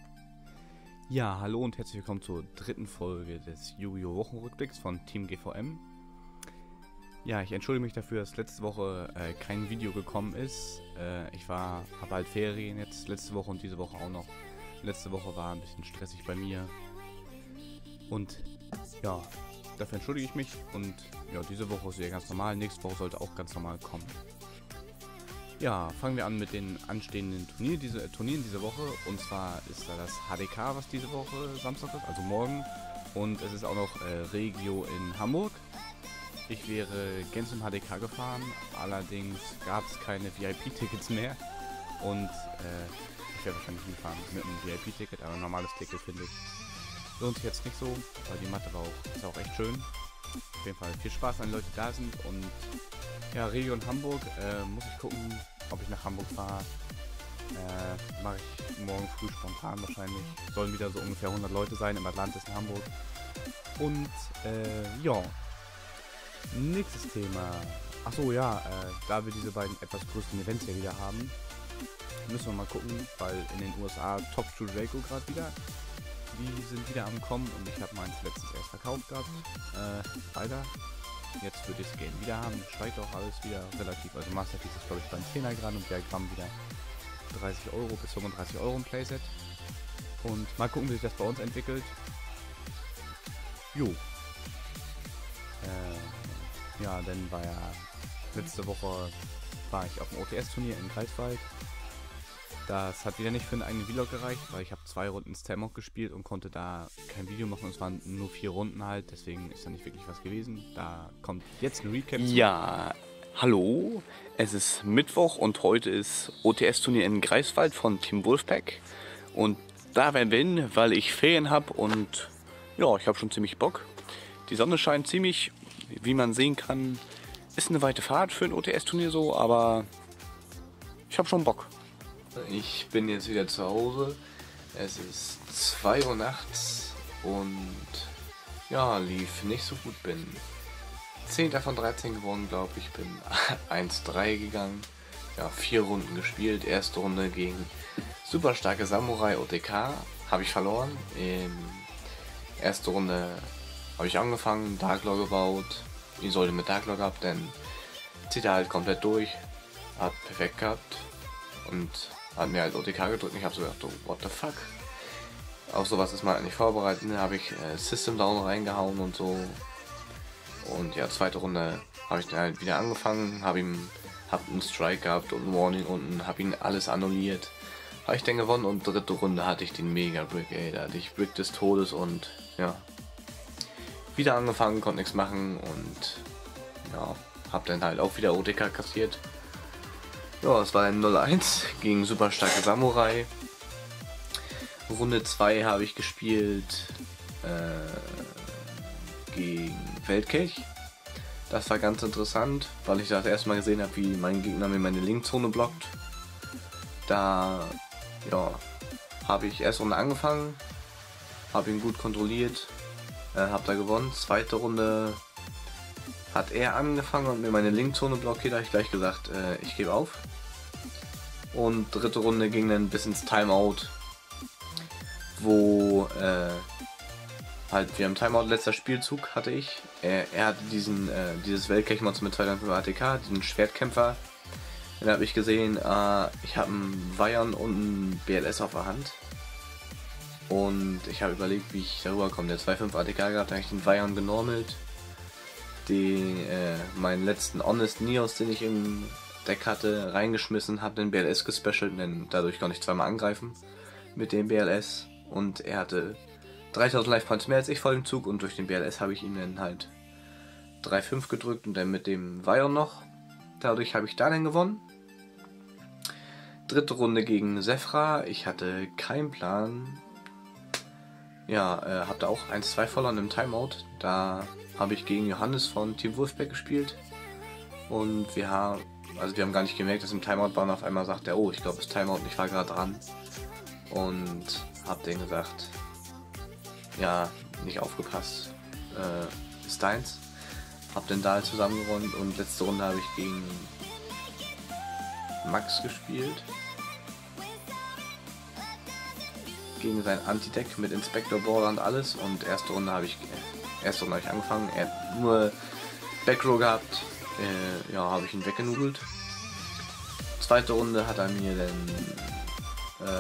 Ja, hallo und herzlich willkommen zur dritten Folge des Yu-Gi-Oh! Wochenrückblicks von Team GVM. Ja, ich entschuldige mich dafür, dass letzte Woche kein Video gekommen ist. Habe halt Ferien jetzt letzte Woche und diese Woche auch noch. Letzte Woche war ein bisschen stressig bei mir. Und ja, dafür entschuldige ich mich. Und ja, diese Woche ist wieder ganz normal. Nächste Woche sollte auch ganz normal kommen. Ja, fangen wir an mit den anstehenden Turnieren diese Woche. Und zwar ist da das HDK, was diese Woche Samstag ist, also morgen. Und es ist auch noch Regio in Hamburg. Ich wäre gern zum HDK gefahren, allerdings gab es keine VIP-Tickets mehr. Und ich werde wahrscheinlich hinfahren mit einem VIP-Ticket, aber ein normales Ticket finde ich lohnt sich jetzt nicht so, weil die Matte ist auch echt schön. Auf jeden Fall viel Spaß, wenn Leute da sind. Und ja, Regio in Hamburg, muss ich gucken, ob ich nach Hamburg fahre. Mache ich morgen früh spontan wahrscheinlich. Sollen wieder so ungefähr 100 Leute sein im Atlantis in Hamburg. Und ja, nächstes Thema. Achso, ja, da wir diese beiden etwas größeren Events hier wieder haben, müssen wir mal gucken, weil in den USA toppt Draco gerade wieder. Die sind wieder am Kommen und ich habe meins letztens erst verkauft gehabt. Weiter. Jetzt würde ich das Game wieder haben. Steigt auch alles wieder relativ. Also Masterpiece ist glaube ich beim 10er gerade und Diagramm wieder 30 Euro bis 35 Euro im Playset. Und mal gucken, wie sich das bei uns entwickelt. Jo. Ja, dann war ja letzte Woche war ich auf dem OTS-Turnier in Greifswald. Das hat wieder nicht für einen eigenen Vlog gereicht, weil ich habe 2 Runden Stamok gespielt und konnte da kein Video machen. Es waren nur 4 Runden halt, deswegen ist da nicht wirklich was gewesen. Da kommt jetzt ein Recap. Ja, hallo, es ist Mittwoch und heute ist OTS-Turnier in Greifswald von Team Wolfpack. Und da werden wir hin, weil ich Ferien habe und ja, ich habe schon ziemlich Bock. Die Sonne scheint ziemlich, wie man sehen kann, ist eine weite Fahrt für ein OTS-Turnier so, aber ich habe schon Bock. Ich bin jetzt wieder zu Hause. Es ist 2 Uhr nachts und ja, lief nicht so gut. Bin 10. von 13 geworden, glaube ich. Bin 1-3 gegangen. Ja, 4 Runden gespielt. Erste Runde gegen super starke Samurai OTK. Habe ich verloren. Erste Runde habe ich angefangen, Darklaw gebaut. Ich sollte mit Darklaw gehabt, denn zieht er halt komplett durch. Hat perfekt gehabt. Und hat mir halt OTK gedrückt und ich habe so gedacht, oh, what the fuck. Auf sowas ist man eigentlich vorbereitet. Dann habe ich System Down reingehauen und so. Und ja, zweite Runde habe ich dann halt wieder angefangen, habe einen Strike gehabt und ein Warning unten, habe ihn alles annulliert. Habe ich dann gewonnen und dritte Runde hatte ich den Mega Brick, ey, da hatte ich Brick des Todes und ja. Wieder angefangen, konnte nichts machen und ja, habe dann halt auch wieder OTK kassiert. Ja, es war ein 0-1 gegen super starke Samurai. Runde 2 habe ich gespielt gegen Weltkelch. Das war ganz interessant, weil ich das erstmal gesehen habe, wie mein Gegner mir meine Linkzone blockt. Da ja, habe ich erste Runde angefangen, habe ihn gut kontrolliert, habe da gewonnen. Zweite Runde hat er angefangen und mir meine Linkzone blockiert, da habe ich gleich gesagt, ich gebe auf. Und dritte Runde ging dann bis ins Timeout, wo halt wir im Timeout letzter Spielzug hatte ich. Er hatte dieses Weltkelch-Monster mit 2,5 ATK, diesen Schwertkämpfer. Dann habe ich gesehen, ich habe einen Vion und einen BLS auf der Hand. Und ich habe überlegt, wie ich darüber komme. Der 2,5 ATK gehabt, da habe ich den Vion genormelt. Meinen letzten Honest Neos, den ich im Deck hatte, reingeschmissen, habe den BLS gespecialt, denn dadurch konnte ich zweimal angreifen mit dem BLS. Und er hatte 3000 Life Points mehr als ich vor dem Zug und durch den BLS habe ich ihn dann halt 3,5 gedrückt und dann mit dem Vion noch. Dadurch habe ich da dann gewonnen. Dritte Runde gegen Sephra. Ich hatte keinen Plan. Ja, habe da auch 1-2 verloren im Timeout. Da habe ich gegen Johannes von Team Wolfpack gespielt. Und wir haben gar nicht gemerkt, dass im Timeout war und auf einmal sagt er, oh, ich glaube, das Timeout und ich war gerade dran. Und habe denen gesagt, ja, nicht aufgepasst, ist deins. Hab den da zusammen gewonnen und letzte Runde habe ich gegen Max gespielt. gegen sein Anti-Deck mit Inspector Brawler und alles. Und erste Runde habe ich angefangen. Er hat nur Backrow gehabt. Ja, habe ich ihn weggenudelt. Zweite Runde hat er mir dann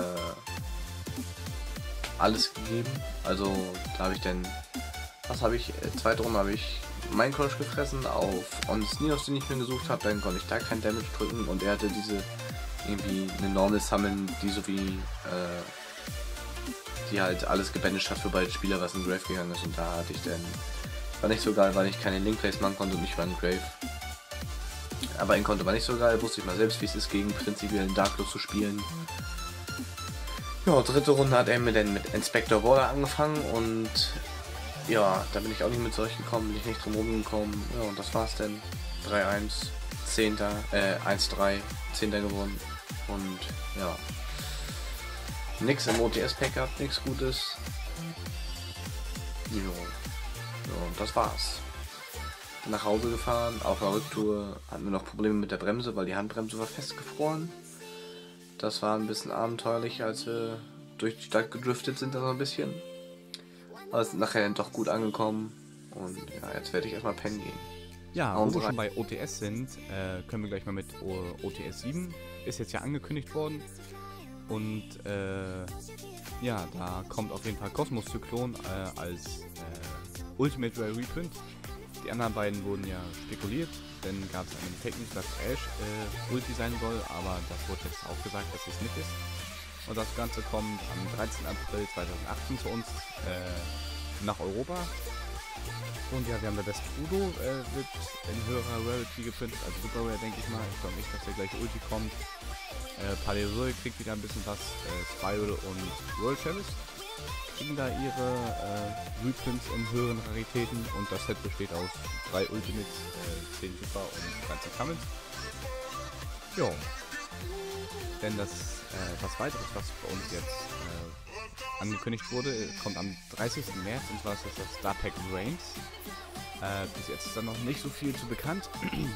alles gegeben. Also da habe ich dann, zweite Runde habe ich meinen Crush gefressen auf Onsneos, den ich mir gesucht habe. Dann konnte ich da kein Damage drücken und er hatte diese irgendwie eine Normal Summon, die so wie die halt alles gebanished hat für beide Spieler, was in Grave gegangen ist. Und da hatte ich dann, war nicht so geil, weil ich keine Link-Plays machen konnte und ich war in Grave. Aber in konnte war nicht so geil, wusste ich mal selbst, wie es ist, gegen prinzipiell Darklow zu spielen. Ja, dritte Runde hat er mir dann mit Inspector Brawler angefangen und ja, da bin ich auch nicht mit solchen gekommen, bin ich nicht drum rumgekommen. Ja, und das war's dann. 3-1, 10. 1-3, 10. gewonnen. Und ja, nix im OTS-Pack gehabt, nichts Gutes. Jo. Ja, und das war's. Bin nach Hause gefahren, auf der Rücktour hatten wir noch Probleme mit der Bremse, weil die Handbremse war festgefroren. Das war ein bisschen abenteuerlich, als wir durch die Stadt gedriftet sind, da so ein bisschen. Aber sind nachher dann doch gut angekommen und ja, jetzt werde ich erstmal pennen gehen. Ja, wo wir schon bei OTS sind, können wir gleich mal mit OTS 7, ist jetzt ja angekündigt worden. Und ja, da kommt auf jeden Fall Kosmos Zyklon als Ultimate Rare Reprint. Die anderen beiden wurden ja spekuliert, denn gab es einen Fake News, dass Ash Ulti sein soll, aber das wurde jetzt auch gesagt, dass es nicht ist. Und das Ganze kommt am 13. April 2018 zu uns nach Europa. Und ja, wir haben da das Udo, wird in höherer Rarity geprintet, also Super Rare, denke ich mal. Ich glaube nicht, dass der gleiche Ulti kommt. Paleosol kriegt wieder ein bisschen was, Spiral und World Chalice kriegen da ihre Reprints in höheren Raritäten und das Set besteht aus 3 Ultimates, 10 Super und 13 Summons. Jo. Denn das, was weiteres, was bei uns jetzt angekündigt wurde, kommt am 30. März und zwar ist das Star Pack Reigns. Bis jetzt ist da noch nicht so viel zu bekannt.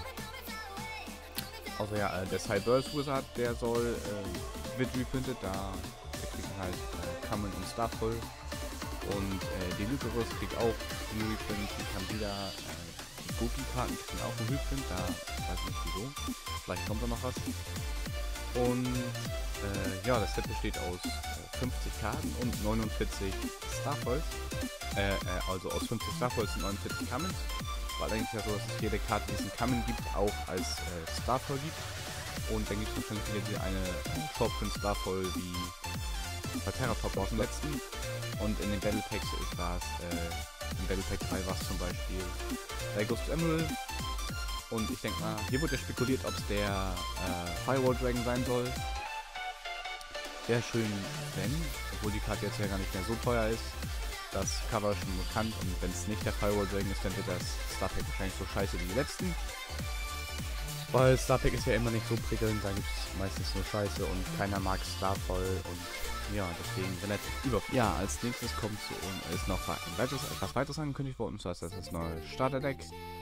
Außer ja, der Cyberse Wizard, der wird reprintet, da kriegt halt Kamen und Starfall. Und die Lycoris kriegt auch einen Reprint, die Candida, die Goki-Karten kriegen auch einen Reprint, da weiß ich nicht wieso. Vielleicht kommt da noch was. Und ja, das Set besteht aus 50 Karten und 49 Starfalls. Also aus 50 Starfalls und 49 Commons. War allerdings ja so, dass es jede Karte, die es in Common gibt, auch als Starfall gibt. Und dann gibt es wahrscheinlich wieder die eine Shortprint Starfall wie bei Terrapop aus dem letzten. Und in den Battle Packs ist das, im Battle Pack 3 war es zum Beispiel bei Ghost Emerald. Und ich denke mal, hier wurde ja spekuliert, ob es der Firewall Dragon sein soll. Wäre schön, wenn, obwohl die Karte jetzt ja gar nicht mehr so teuer ist. Das Cover ist schon bekannt und wenn es nicht der Firewall Dragon ist, dann wird das Star Pack wahrscheinlich so scheiße wie die letzten. Weil Star Pack ist ja immer nicht so prickelnd, da gibt es meistens nur Scheiße und keiner mag Starfall und ja, deswegen relativ überflüssig. Ja, als nächstes kommt zu uns, ist noch etwas weiteres angekündigt worden, und zwar ist das das neue Starter-Deck.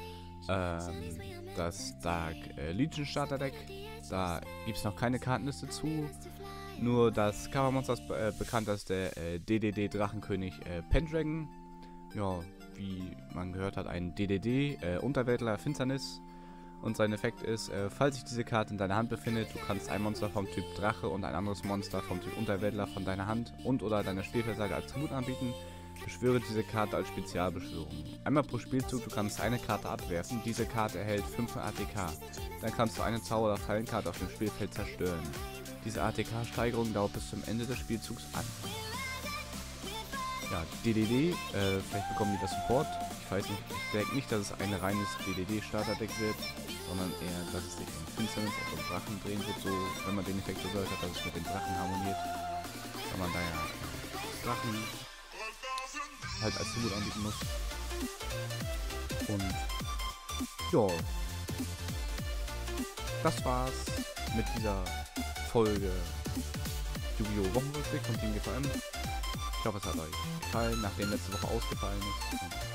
Das Dark Legion Starter-Deck. Da gibt es noch keine Kartenliste zu. Nur das Covermonster ist bekannt als der DDD Drachenkönig Pendragon. Ja, wie man gehört hat, ein DDD Unterweltler Finsternis. Und sein Effekt ist, falls sich diese Karte in deiner Hand befindet, du kannst ein Monster vom Typ Drache und ein anderes Monster vom Typ Unterweltler von deiner Hand und oder deiner Spielfeldseite als Tribut anbieten. Beschwöre diese Karte als Spezialbeschwörung. Einmal pro Spielzug, du kannst eine Karte abwerfen. Diese Karte erhält 5 ATK. Dann kannst du eine Zauber- oder Fallenkarte auf dem Spielfeld zerstören. Diese ATK-Steigerung dauert bis zum Ende des Spielzugs an. Ja, DDD, vielleicht bekommen die das Support. Ich weiß nicht, ich denke nicht, dass es ein reines DDD-Starter-Deck wird, sondern eher, dass es sich in Finsternis auf den Drachen drehen wird, so, wenn man den Effekt so gehört hat, dass es mit den Drachen harmoniert. Weil man da ja Drachen halt als Tribut anbieten muss. Und ja, das war's mit dieser Folge Yu-Gi-Oh! Wochenrückblick von Team GVM. Ich hoffe, es hat euch gefallen, nachdem letzte Woche ausgefallen ist.